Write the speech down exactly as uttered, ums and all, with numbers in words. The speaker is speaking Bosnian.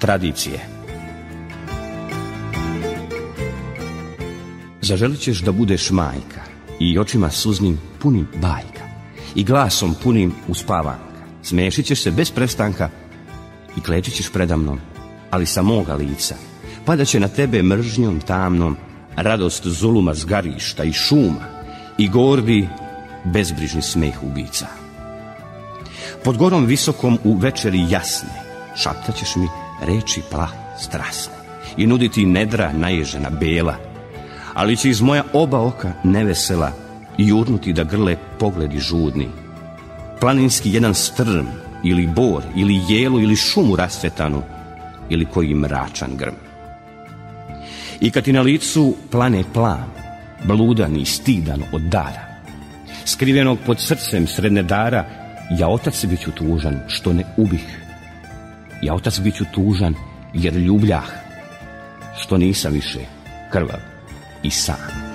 tradicije. Zaželit ćeš da budeš majka i očima suznim punim bajka i glasom punim uspavanka. Smešit ćeš se bez prestanka i klečit ćeš predamnom, ali sa moga lica. Padat će na tebe mržnjom tamnom radost zuluma zgarišta i šuma i gordi bezbrižni smeh ubica. Pod gorom visokom u večeri jasne šaptat ćeš mi reči plah strasne i nuditi nedra naježena bela, ali će iz moja oba oka nevesela jurnuti da grle pogledi žudni. Planinski jedan strm ili bor ili jelu ili šumu rasvetanu ili koji mračan grm. I kad ti na licu plane plan, bludan i stidan od dara, skrivenog pod srcem sredne dara, ja otac bit ću tužan što ne ubih. Ja otac bit ću tužan jer ljubljah, što nisam više krvav i sam.